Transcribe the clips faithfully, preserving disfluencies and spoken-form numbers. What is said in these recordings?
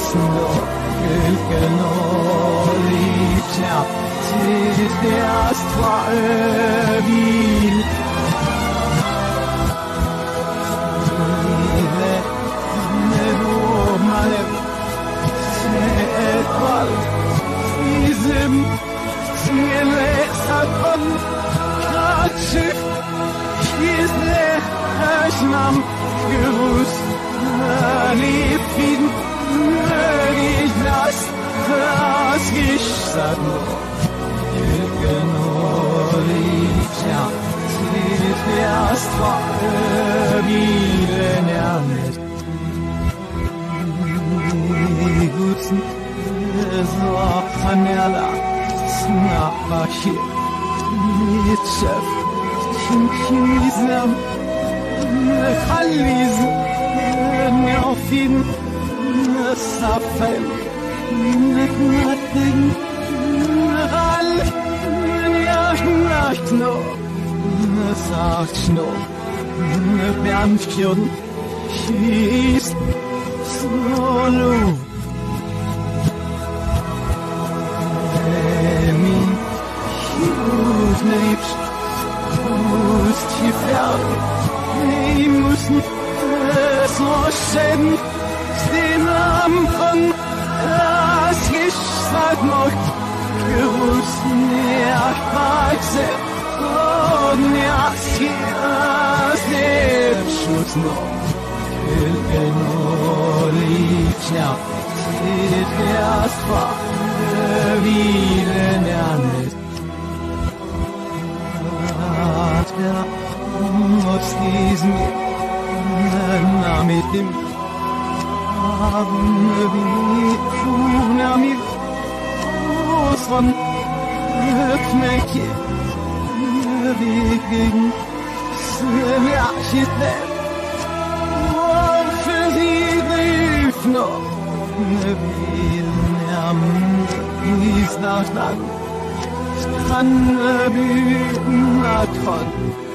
sno Gülgenolicia Tis deas tua evil Vive neromane Se equal Isem Ciele saton Katschif Kisle Hashnam Gerus Alifin Ich lass das Geschsad Gülgenolicia Tis deas tua evil Nernet Gutsen So Panella Snapachir Mitschef Chinkizem Khaliz Neofin Safel Nothing Ral Nachno Sachno Bernfjorden Schießt Solo Nebst, musst hier fern, ich muss nicht so schäden, den Lampen, das Geschmack macht, gewusst, ja, Paxe, und ja, das Lebensschutz noch, Gülgenolicia, steht erst vor, wie denn er nicht. Aus diesem mit dem Tsunami von Knecke wegen Sverige und für sie rief noch ist nach lang Strandbüten Atron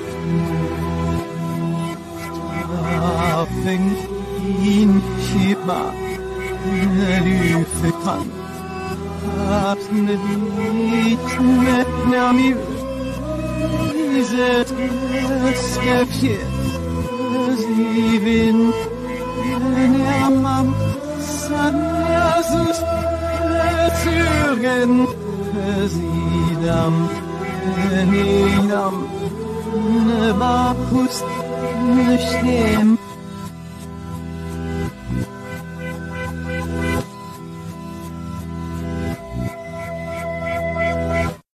Fängt ihn Schieber Lüfe kann Hab's nicht mit Nami Diese Skepje Sie will Der Mann San Jesus Zürgen Sie dam Niedam Bacchus Stem